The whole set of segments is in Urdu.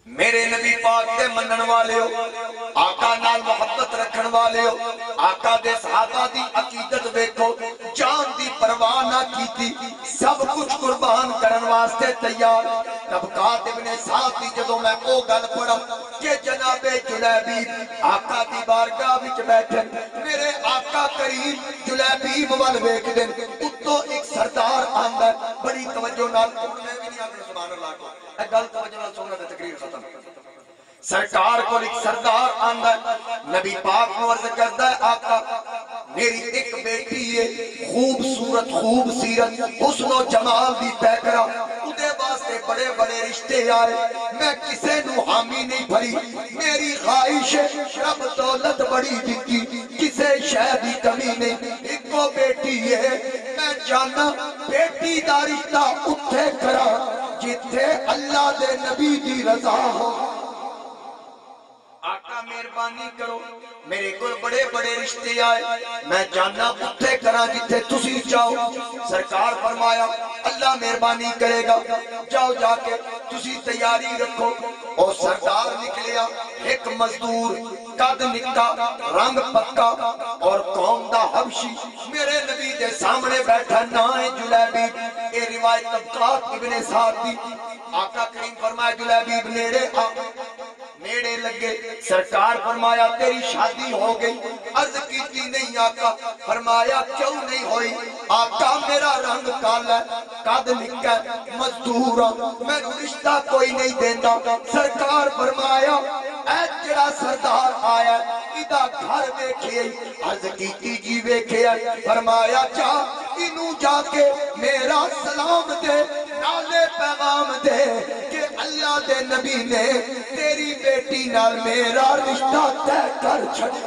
میرے نبی پاک دے منن والے ہو، آقا نال محبت رکھن والے ہو، آقا دے صحابہ دی عقیدت ویکھو، جان دی پرواہ نہ کیتی، سب کچھ قربان کرن واسطے تیار۔ طبقات ابن سعد دی جدوں میں او گل پڑھا کہ جناب جلیبیب آقا دی بارگاہ وچ بیٹھن، میرے آقا کریم جلیبیب ول ویکھ دین، اتوں ایک سردار آندا ہے، بڑی توجہ نال، میں بھی نہیں آکھنا سبحان اللہ کو، اے گل توجہ نال سننا تے تقریر ختم۔ سرکار کو ایک سردار آندا ہے، نبی پاک کو عرض کردا ہے آقا میری ایک بیٹی ہے، خوبصورت خوبصیرت حسن و جمال دی پیکرا، اودے واسطے بڑے بڑے رشتے آئے، میں کسے نو حامی نہیں بھری، میری خواہش ہے رب دولت بڑی دتی، کسے شے دی کمی نہیں، ایکو بیٹی ہے، میں جانا بیٹی دا رشتہ اتھے کرا جتھے اللہ دے نبی دی رضا ہو۔ آقا مہربانی کرو، میرے کوئی بڑے بڑے رشتے آئے، میں جاننا اتھے کرا جتھے تسی جاؤ۔ سرکار فرمایا اللہ مہربانی کرے گا، جاؤ جا کے تسی تیاری رکھو۔ اور سردار نکلیا، ایک مزدور قد نکا رنگ پکا اور قوم دا حبشی، میرے نبی دے سامنے بیٹھا نائے جلیبیب، اے روایت طبقات ابن سعد دی۔ آقا کریم فرمایا جلیبیب نیڑے آ، نیڑے لگے، سرکار فرمایا تیری شادی ہو گئی، عرض کیتی نہیں آقا، فرمایا کیوں نہیں ہوئی؟ آقا میرا رنگ کالا ہے، قد نکا ہے، مزدورا، میں رشتہ کوئی نہیں دیندا۔ سرکار فرمایا اے جڑا سردار آیا ادا گھر دیکھئے، عرض کیتی جی ویکھے، فرمایا جا انہوں جا کے میرا سلام دے، نالے پیغام دے کہ اللہ دے نبی نے تیری بیٹی نال میرا رشتہ طے کر چھڑے۔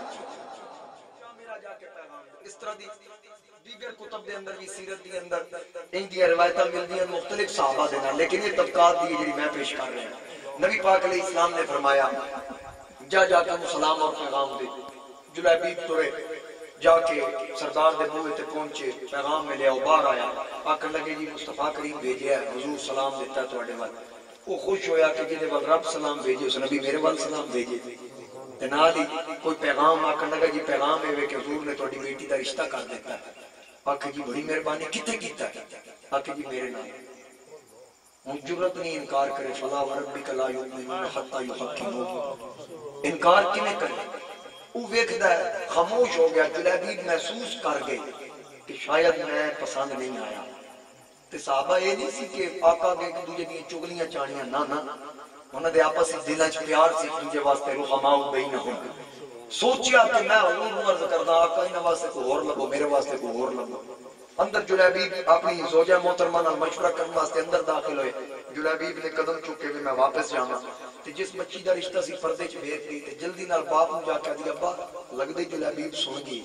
اس طرح دیگر کتب دے اندر بھی سیرت دے اندر ان کی روایتاں ملدی ہیں مختلف صحابہ دینا، لیکن یہ طبقات دی جڑی میں پیش کر رہے ہیں۔ نبی پاک علیہ السلام نے فرمایا جا جا کے سلام اور پیغام دے۔ جلیبیب ترے جا کے سردار دے بوئے تے پہنچے، پیغام میں لیا، باہر آیا، آکر لگے جی مصطفیٰ کریم بھیجیا ہے، حضور سلام دیتا ہے تواڈے وال۔ وہ خوش ہویا کہ جدے وال رب سلام بھیجے، اس نبی میرے وال سلام بھیجے۔ تے نال ہی کوئی پیغام آکر لگا جی پیغام ہے کہ حضور نے تواڈی بیٹی دا رشتہ کر دیتا ہے۔ آکھے جی بڑی مہربانی، کتے کیتا ہے؟ آکھے جی میرے نام۔ ہن جرت نہیں انکار کرے، فلا وربک لا یؤمنون حتی یحکموک، انکار کنے کرے؟ وہ ویکھدا ہے، خاموش ہو گیا۔ جلیبیب محسوس کر گئے کہ شاید میں پسند نہیں آیا۔ تے صحابہ یہ نہیں سی کہ آقا کے ایک دوجے کی چگلیاں چاڑیاں، نہ نہ، انہاں دے آپس دلاں وچ پیار سی ایک دوجے واسطے، رحماء بینہم۔ سوچیا کہ میں حضور نوں عرض کردا آقا انہاں واسطے کوئی ہور لبو، میرے واسطے کوئی ہور لبو۔ اندر جلیبیب اپنی زوجہ محترمہ نال مشورہ کرنے واسطے اندر داخل ہوئے۔ جلیبیب نے قدم چکے کہ میں واپس جاواں، تے جس بچی دا رشتہ سی پردے چ بھیج دی، تے جلدی نال باپ نوں جا کے دی ابا لگدے جلیبیب سن گئی،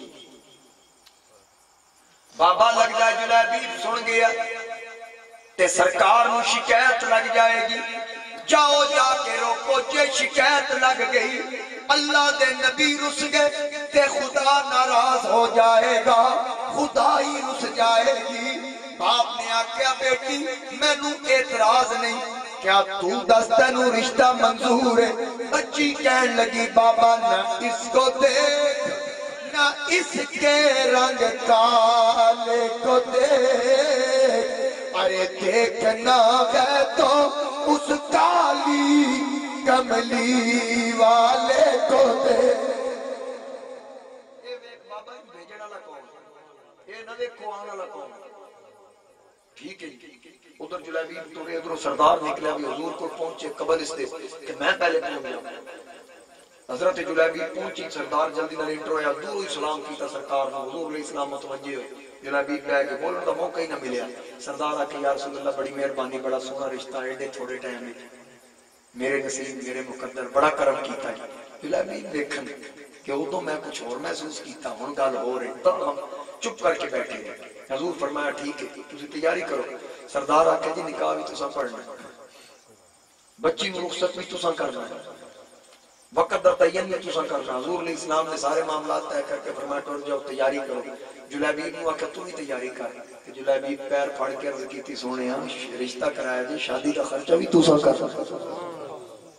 بابا لگدا جلیبیب سن گیا تے سرکار نو شکایت لگ جائے گی، جاؤ جا کے روکو، جے شکایت لگ گئی اللہ دے نبی رس گئے تے خدا ناراض ہو جائے گا، خدا ہی رس جائے گی۔ باپ نے آکھیا بیٹی مینوں اعتراض نہیں، کیا تو دس تینوں رشتہ منظور ہے؟ بچی کہن لگی بابا نہ اس کو دیکھ، نہ اس کے رنگ کالے کو دیکھ، ارے دیکھنا ہے تو اس کالی کملی والے کو دیکھ۔ اے ویکھ بابا بھیجن والا کون، اے نہ ویکھو آن والا کون۔ ٹھیک ہے ادھر جلیبیب تورے، ادھر سردار نکلے بھی حضور کو پہنچے قبل اس دے کہ میں پہلے پہنچ جاؤں۔ حضرت جلیبیب پہنچی، سردار جلدی نال انٹر ہویا، دور ہی سلام کیتا سرکار نے، حضور علیہ السلام متوجہ ہوئے۔ جلیبیب کہہ کے بولن دا موقع ہی نہ ملیا۔ سردار آکے یا رسول اللہ بڑی مہربانی، بڑا سونا رشتہ ایڈے تھوڑے ٹائم میں، میرے نصیب میرے مقدر بڑا کرم کیتا ہے۔ جلیبیب دیکھن کہ ادھوں میں کچھ اور محسوس کیتا، ہن گل ہو رہی، تب ہم چپ کر کے بیٹھے گئے۔ حضور فرمایا ٹھیک ہے تسی تیاری کرو۔ سردار آکے جی نکاح بھی تساں پڑھنا، بچی نوں رخصت بھی تساں کرنا، وقت دا تعین بھی تساں کرنا۔ حضور علیہ السلام نے سارے معاملات طے کر کے فرمایا ٹر جاؤ تیاری کرو۔ جلیبیب نوں آکھیا تو بھی تیاری کر، تے جلیبیب پیر پھڑ کے عرض کیتی سونیا رشتہ کرایا جی، شادی دا خرچہ بھی تساں کر۔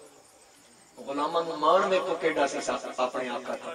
غلاماں نوں مان ویکھو کیڑا سی اپنے آقا دا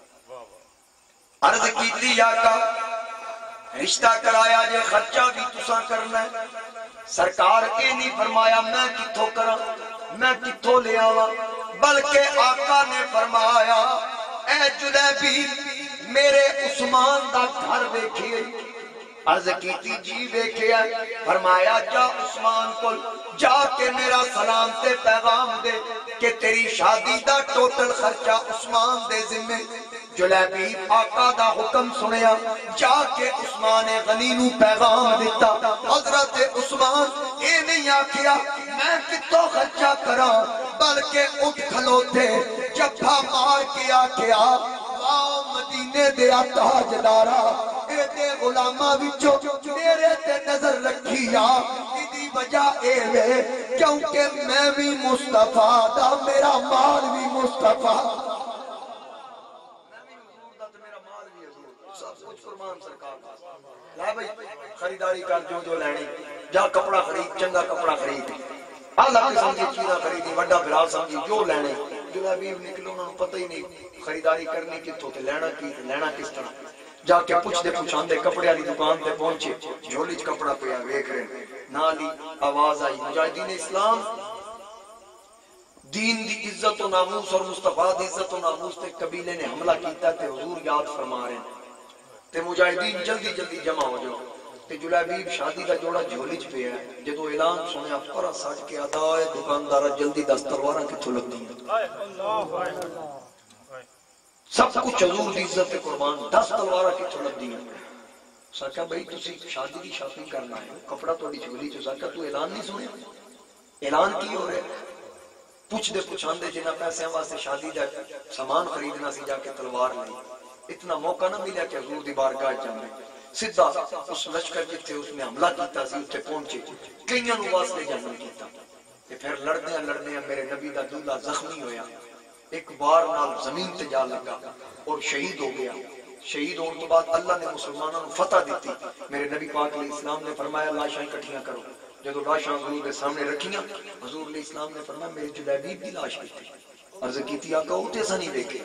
عرض کیتی آقا رشتہ کرایا جے خرچہ بھی تساں کرنا ہے سرکار اے نہیں فرمایا میں کتھوں کراں میں کتھوں لے آواں بلکہ آقا نے فرمایا اے جلیبیب میرے عثمان دا گھر ویکھیے عرض کیتی جی ویکھیا فرمایا جا عثمان کول جا کے میرا سلام تے پیغام دے کہ تیری شادی دا ٹوٹل خرچہ عثمان دے ذمے جلیبیب آقا دا حکم سنیا جا کے عثمان غنی نو پیغام دیتا حضرت عثمان اے نہیں آکھیا میں کتوں خرچہ کراں بلکہ اٹھ کھلوتے جبھا مار کے آکھیا واہ مدینے دے تاجدارا اے دے غلاماں وچوں میرے تے نظر رکھیا دی وجہ اے وے کیونکہ میں بھی مصطفیٰ دا میرا مال بھی مصطفیٰ لا بھائی خریداری کر جو لینی جا کپڑا خرید چنگا کپڑا خرید اللہ قسم کی چیزاں خریدی وڈا بھرا سمجھی جو لینے جلیبیب نکلو انہوں نے پتہ ہی نہیں خریداری کرنی کتوں تے لینا کی تے لینا کس طرح جا کے پوچھ دے پوچھاندے کپڑے والی دکان تے پہنچے جھولی چ کپڑا پیا ویکھ رہے نالی آواز آئی مجاہدین اسلام دین دی عزت و ناموس اور مصطفیٰ دی عزت و ناموس تے قبیلے نے حملہ کیتا تے حضور یاد فرما رہے ہیں تے مجاہدین جلدی جلدی جمع ہو جاؤ تے جلیبیب شادی دا جوڑا جھولی چ پیا ہے جدو اعلان سنیا پرا سٹ کے ادا ہے دکاندار جلدی 10 تلواراں کتھوں لگدی ہیں سب کچھ حضور دی عزت تے قربان 10 تلواراں کتھوں لگدی ہیں سکا بھائی تسی شادی دی شاپنگ کرنا ہے کپڑا تہاڈی جھولی چ سکا تو اعلان نہیں سنیا اعلان کی ہو رہا ہے پوچھ دے پوچھاندے جنہ پیسے واسطے شادی دا سامان خریدنا سی جا کے تلوار لئی اتنا موقع نہ ملیا کہ حضور دی بارگاہ جانے سیدھا اس لشکر جتھے اس نے حملہ کیتا سی اتنے پہنچے کئیاں نوں واسطے جنم کیتا تے پھر لڑدیاں میرے نبی دا دلہا زخمی ہویا ایک بار نال زمین تے جا لگا اور شہید ہو گیا شہید ہونے تو بعد اللہ نے مسلمانوں کو فتح دیتی میرے نبی پاک علیہ السلام نے فرمایا لاشاں اکٹھیاں کرو جدو لاشاں حضور کے سامنے رکھیاں حضور علیہ السلام نے فرمایا میری جلیبیب دی لاش کیتی عرض کیتی آقا وہ تے نہیں دیکھے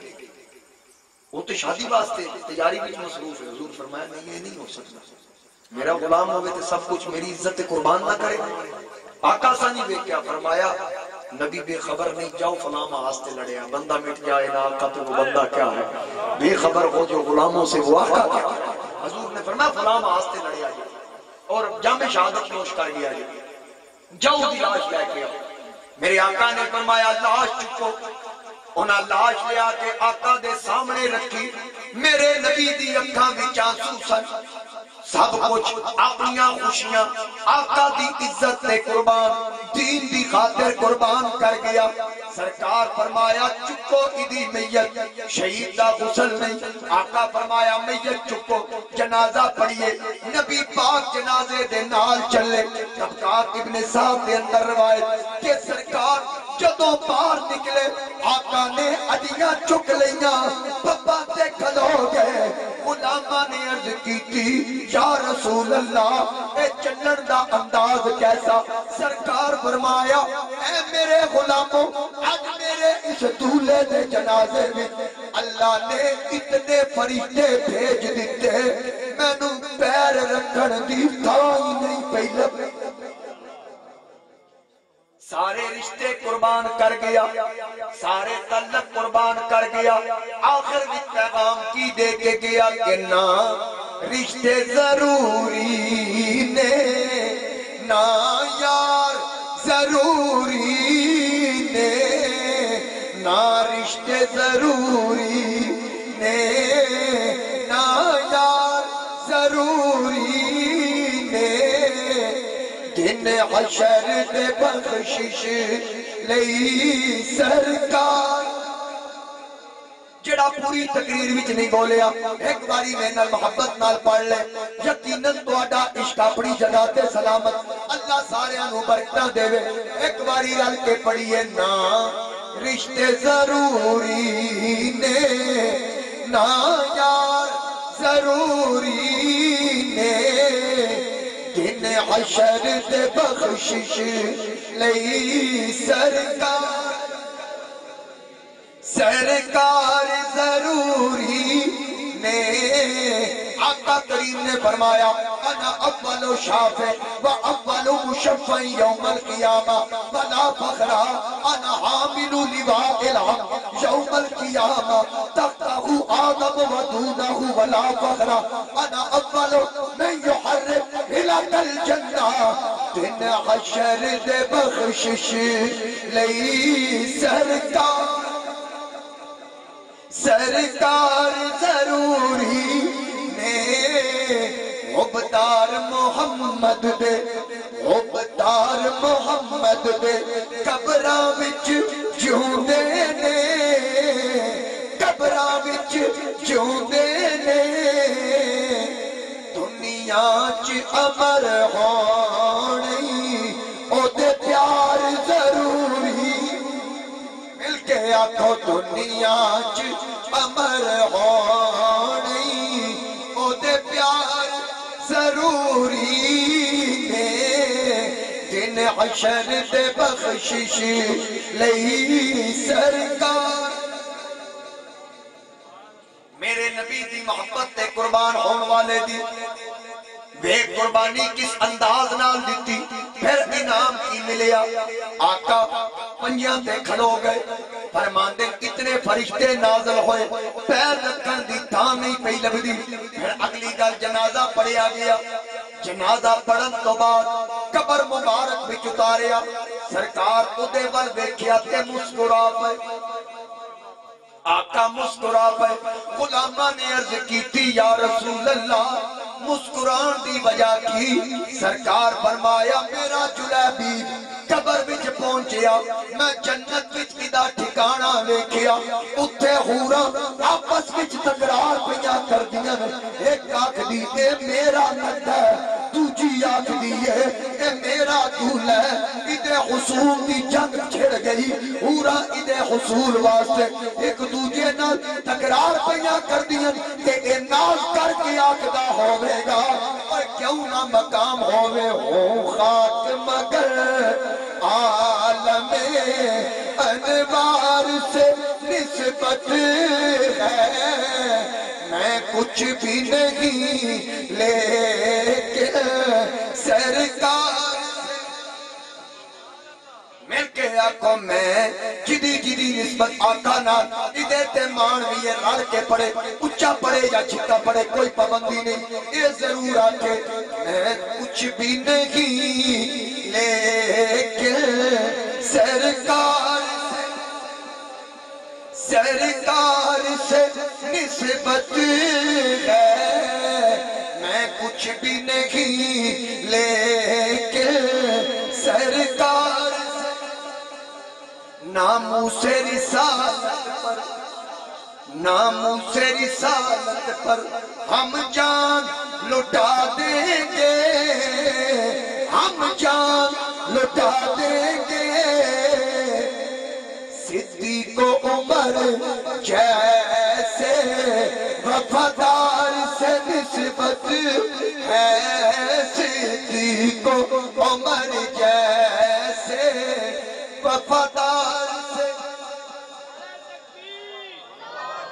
وہ تو شادی واسطے تجاری بھی مصروف ہے حضور فرمایا نہیں یہ نہیں ہو سکتا میرا غلام ہوگے تو سب کچھ میری عزت قربان نہ کرے آقا سا نہیں دیکھا فرمایا نبی بے خبر نہیں جاؤ فلاں واسطے لڑیا بندہ مٹ جائے نا آقا تو وہ بندہ کیا ہے بے خبر ہو جو غلاموں سے وہ آقا کیا حضور نے فرمایا فلاں واسطے لڑیا جی اور جامع شہادت نوش کر گیا جی جاؤ دی لاش لے کے آؤ میرے آقا نے فرمایا لاش چکو انہاں لاش لیا کے آقا دے سامنے رکھی میرے نبی دی اکھاں وچ آنسو سن سب کچھ اپنیاں خوشیاں آقا دی عزت تے قربان دین دی خاطر قربان کر گیا سرکار فرمایا چکو ادی میت شہید دا غسل نہیں آقا فرمایا میت چکو جنازہ پڑھیے نبی پاک جنازے دے نال چلے طبقات ابن صاحب دے اندر روایت کہ سرکار جدوں باہر نکلے آقا نے اڈیاں چک لیاں پپا تے کھلو گئے غلاماں نے عرض کیتی یا رسول اللہ اے چلن دا انداز کیسا سرکار فرمایا اے میرے غلاموں آج میرے اس دولے دے جنازے میں اللہ نے اتنے فرشتے بھیج دیتے میں نو پیر رکھن دی تھاں ہی نہیں پئی لب سارے رشتے قربان کر گیا سارے تعلق قربان کر گیا آخر بھی پیغام کی دے کے گیا کہ نا رشتے ضروری نے نا یار ضروری نے نا رشتے ضروری نے نا یار ضروری نے دن حشر دے بخشش لئی سرکار جڑا پوری تقریر وچ نہیں بولیا ایک باری میں نال محبت نال پڑھ لے یقیناً تہاڈا عشق اپنی جگہ تے سلامت اللہ ساریاں نو برکتاں دے ایک باری رل کے پڑھیے نا رشتے ضروری نے نا یار ضروری نے دن حشر دے بخشش لئی سرکار سرکار ضروری نے آقا کریم نے فرمایا انا اول شافع و اول مشفع یوم القیامہ ولا فخر انا حامل لواء الحق یوم القیامہ تحتہ آدم و دونہ ولا فخر انا اول من یحرم ہلک الجنہ دن حشر دے بخشش لئی سرکار ضروری نے عبدار محمد دے عبدار محمد دے قبراں وچ جیوندے نے قبراں وچ جیوندے نے دنیا چ امر ہونی او دے پیار ضروری مل کے آکھو دنیا چ امر ہونی او دے پیار ضروری نے دن حشر دے بخشش لئی سرکار میرے نبی دی محبت تے قربان ہون والے دی بے قربانی کس انداز نال دیتی پھر انعام کی ملیا آقا پنجیاں تے کھڑو گئے فرماندے اتنے فرشتے نازل ہوئے پیر رکھن دی تھاں نہیں پئی لبدی پھر اگلی گل جنازہ پڑھیا گیا جنازہ پڑھن تو بعد قبر مبارک وچ اتاریا سرکار اودے ول ویکھیا تے مسکرا پئے آقا مسکرا پئے غلاماں نے عرض کیتی یا رسول اللہ مسکران دی وجہ کی سرکار فرمایا میرا جلیبیب قبر وچ پہنچیا میں جنت وچ کدا ٹھکانہ ویکھیا اتھے حوراں آپس وچ تکرار پیاں کردیاں ایک آکھدی اے میرا نت ہے دوجی آکھدی اے میرا دولہ ہے ادھے حصول دی جنگ چھڑ گئی حوراں ادھے حصول واسطے ایک دوجے نال تکرار پیاں کردیاں کہ اے ناز کر کے آکھدا ہوے گا اور کیوں نہ مقام ہوے ہو خاک مگر عالم انوار سے نسبت ہے میں کچھ بھی نہیں لیکن سرکار مل کے آقا میں جدی نسبت آقا نال ادھے تے مانوی رل کے پڑے اچھا پڑے یا چھتا پڑے کوئی پابندی نہیں یہ ضرور آکے میں کچھ بھی نہیں لیکن سرکار سے نسبت ہے میں کچھ بھی نہیں لیکن سرکار ناموس رسالت پر ناموس رسالت پر ہم جان لٹا دیں گے ہم جان لٹا دیں گے صدیق عمر جے